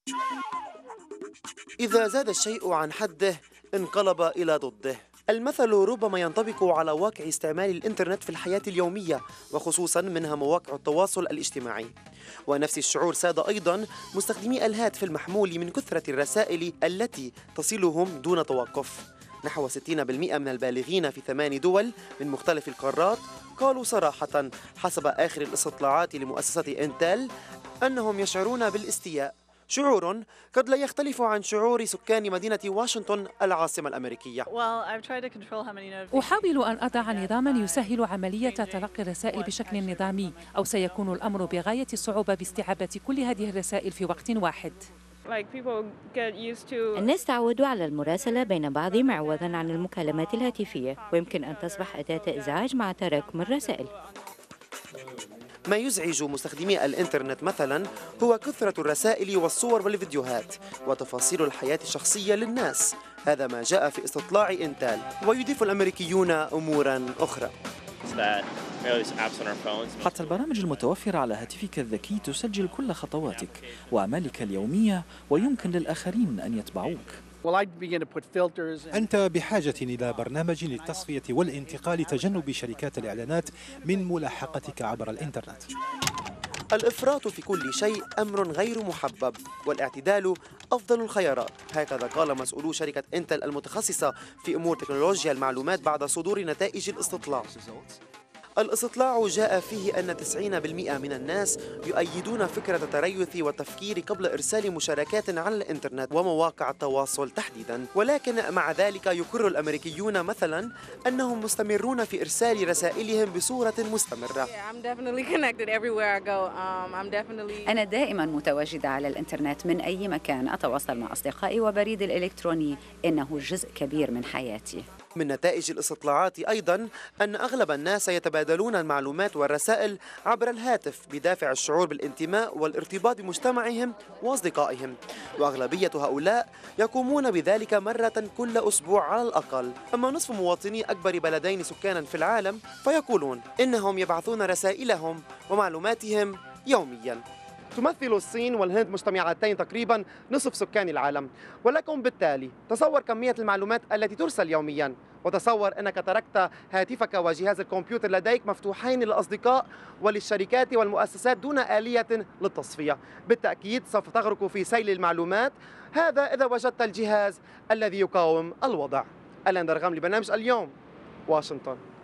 إذا زاد الشيء عن حده انقلب إلى ضده. المثل ربما ينطبق على واقع استعمال الإنترنت في الحياة اليومية، وخصوصا منها مواقع التواصل الاجتماعي. ونفس الشعور ساد أيضا مستخدمي الهاتف المحمول من كثرة الرسائل التي تصلهم دون توقف. نحو 60% من البالغين في 8 دول من مختلف القارات قالوا صراحة حسب آخر الاستطلاعات لمؤسسة إنتل أنهم يشعرون بالاستياء، شعور قد لا يختلف عن شعور سكان مدينة واشنطن العاصمة الأمريكية. أحاول أن أضع نظاما يسهل عملية تلقي الرسائل بشكل نظامي، أو سيكون الأمر بغاية الصعوبة باستيعاب كل هذه الرسائل في وقت واحد. الناس تعودوا على المراسلة بين بعضهم عوضا عن المكالمات الهاتفية، ويمكن أن تصبح أداة إزعاج مع تراكم الرسائل. ما يزعج مستخدمي الإنترنت مثلا هو كثرة الرسائل والصور والفيديوهات وتفاصيل الحياة الشخصية للناس. هذا ما جاء في استطلاع إنتل. ويضيف الأمريكيون أمورا أخرى. حتى البرامج المتوفرة على هاتفك الذكي تسجل كل خطواتك وأعمالك اليومية، ويمكن للآخرين أن يتبعوك. أنت بحاجة إلى برنامج للتصفية والانتقال لتجنب شركات الإعلانات من ملاحقتك عبر الإنترنت. الإفراط في كل شيء أمر غير محبب، والاعتدال أفضل الخيارات، هكذا قال مسؤولو شركة إنتل المتخصصة في أمور تكنولوجيا المعلومات بعد صدور نتائج الاستطلاع. الاستطلاع جاء فيه أن 90% من الناس يؤيدون فكرة التريث والتفكير قبل إرسال مشاركات على الإنترنت ومواقع التواصل تحديدا. ولكن مع ذلك يقر الأمريكيون مثلا أنهم مستمرون في إرسال رسائلهم بصورة مستمرة. أنا دائما متواجدة على الإنترنت من أي مكان، أتواصل مع أصدقائي، وبريدي الإلكتروني إنه جزء كبير من حياتي. من نتائج الاستطلاعات أيضا أن أغلب الناس يتبادلون المعلومات والرسائل عبر الهاتف بدافع الشعور بالانتماء والارتباط بمجتمعهم وأصدقائهم، وأغلبية هؤلاء يقومون بذلك مرة كل أسبوع على الأقل. أما نصف مواطني أكبر بلدين سكانا في العالم فيقولون إنهم يبعثون رسائلهم ومعلوماتهم يوميا. تمثل الصين والهند مجتمعتين تقريبا نصف سكان العالم، ولكن بالتالي تصور كمية المعلومات التي ترسل يوميا، وتصور أنك تركت هاتفك وجهاز الكمبيوتر لديك مفتوحين للأصدقاء وللشركات والمؤسسات دون آلية للتصفية. بالتأكيد سوف تغرق في سيل المعلومات، هذا إذا وجدت الجهاز الذي يقاوم الوضع. ألان درغام لبرنامج اليوم، واشنطن.